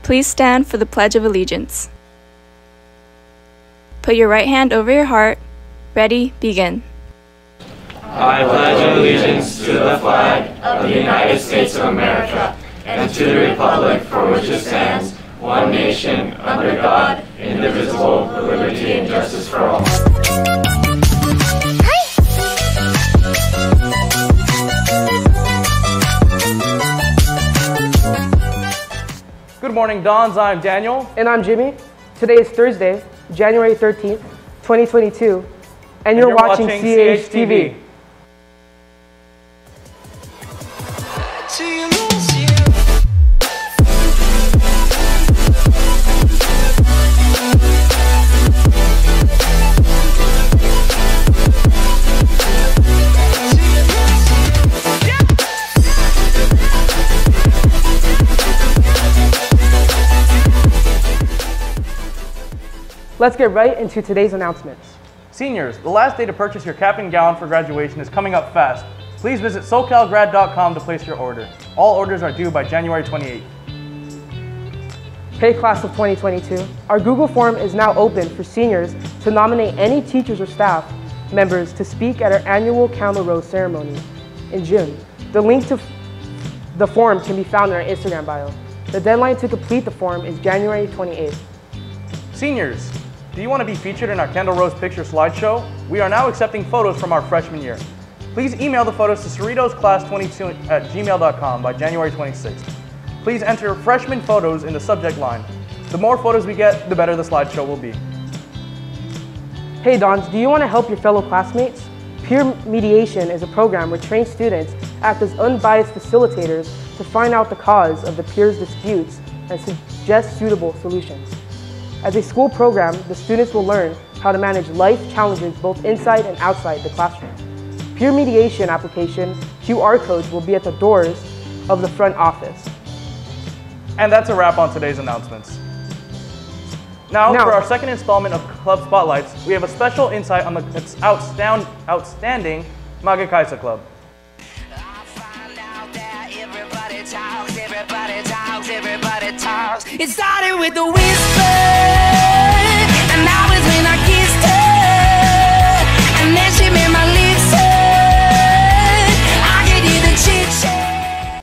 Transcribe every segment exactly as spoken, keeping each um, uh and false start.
Please stand for the Pledge of Allegiance. Put your right hand over your heart. Ready, begin. I pledge allegiance to the flag of the United States of America and to the republic for which it stands, one nation, under God, indivisible, with liberty and justice for all. Good morning, Dons. I'm Daniel. And I'm Jimmy. Today is Thursday, January thirteenth, twenty twenty-two, and, and you're, you're watching, watching C H T V. Let's get right into today's announcements. Seniors, the last day to purchase your cap and gown for graduation is coming up fast. Please visit socal grad dot com to place your order. All orders are due by January twenty-eighth. Hey class of twenty twenty-two, our Google form is now open for seniors to nominate any teachers or staff members to speak at our annual Candle Rose ceremony in June. The link to the form can be found in our Instagram bio. The deadline to complete the form is January twenty-eighth. Seniors, do you want to be featured in our Candle Rose picture slideshow? We are now accepting photos from our freshman year. Please email the photos to cerritos class twenty-two at gmail dot com by January twenty-sixth. Please enter freshman photos in the subject line. The more photos we get, the better the slideshow will be. Hey Dons, do you want to help your fellow classmates? Peer mediation is a program where trained students act as unbiased facilitators to find out the cause of the peers' disputes and suggest suitable solutions. As a school program, the students will learn how to manage life challenges both inside and outside the classroom. Peer mediation application Q R codes will be at the doors of the front office. And that's a wrap on today's announcements. Now, now for our second installment of Club Spotlights, we have a special insight on the outstand, outstanding Maga Kaisa Club. Everybody talks. It started with a whisper, and that was when I kissed her, and then she made my lips hurt. I could hear the chit chat.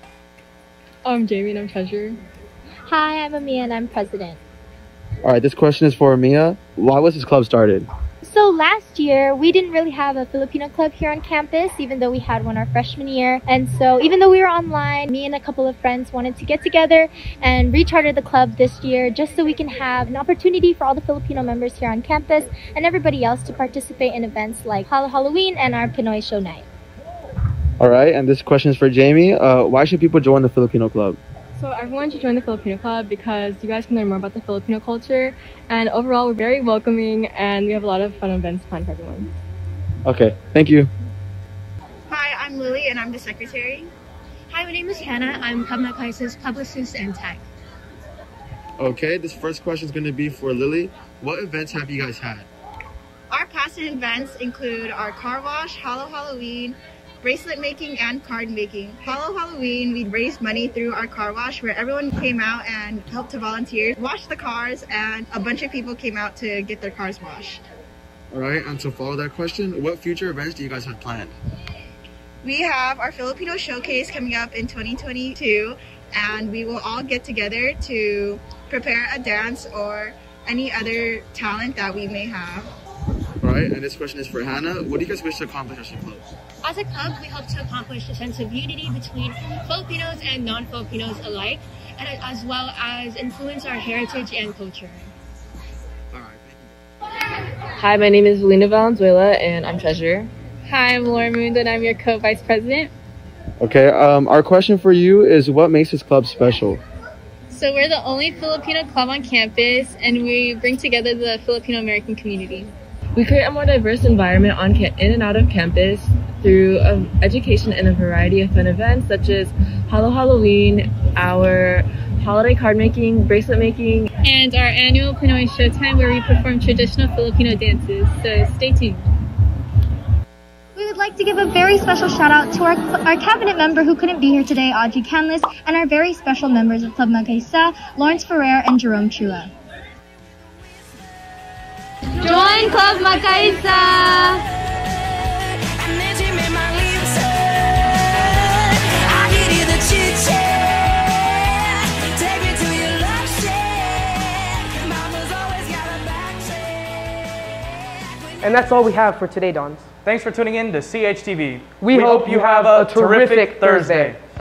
I'm Jamie and I'm treasurer. Hi, I'm Amia and I'm president. All right, this question is for Amia. Why was this club started? So last year, we didn't really have a Filipino club here on campus, even though we had one our freshman year. And so even though we were online, me and a couple of friends wanted to get together and recharter the club this year just so we can have an opportunity for all the Filipino members here on campus and everybody else to participate in events like Halo Halloween and our Pinoy Show Night. All right, and this question is for Jamie. Uh, why should people join the Filipino club? So everyone should join the Filipino Club because you guys can learn more about the Filipino culture, and overall we're very welcoming and we have a lot of fun events planned for everyone. Okay, thank you. Hi, I'm Lily and I'm the secretary. Hi, my name is Hannah. I'm Maga Kaisa's publicist and tech. Okay, this first question is going to be for Lily. What events have you guys had? Our past events include our car wash, Halo Halloween, bracelet making, and card making. Halo Halloween, we raised money through our car wash where everyone came out and helped to volunteer, wash the cars, and a bunch of people came out to get their cars washed. All right, and to follow that question, what future events do you guys have planned? We have our Filipino Showcase coming up in twenty twenty-two, and we will all get together to prepare a dance or any other talent that we may have. All right, and this question is for Hannah. What do you guys wish to accomplish as a club? As a club, we hope to accomplish a sense of unity between Filipinos and non-Filipinos alike, and as well as influence our heritage and culture. All right, thank you. Hi, my name is Valina Valenzuela and I'm treasurer. Hi, I'm Laura Moon and I'm your co-vice president. Okay, um, our question for you is what makes this club special? So we're the only Filipino club on campus and we bring together the Filipino-American community. We create a more diverse environment on in and out of campus through um, education and a variety of fun events such as Halo Halloween, our holiday card making, bracelet making, and our annual Pinoy Showtime where we perform traditional Filipino dances, so stay tuned. We would like to give a very special shout out to our, our cabinet member who couldn't be here today, Audrey Canlis, and our very special members of Club Magkaisa, Lawrence Ferrer and Jerome Chua. Join Club Magkaisa! And that's all we have for today, Dons. Thanks for tuning in to C H T V. We, we hope, hope you have a terrific, terrific Thursday. Thursday.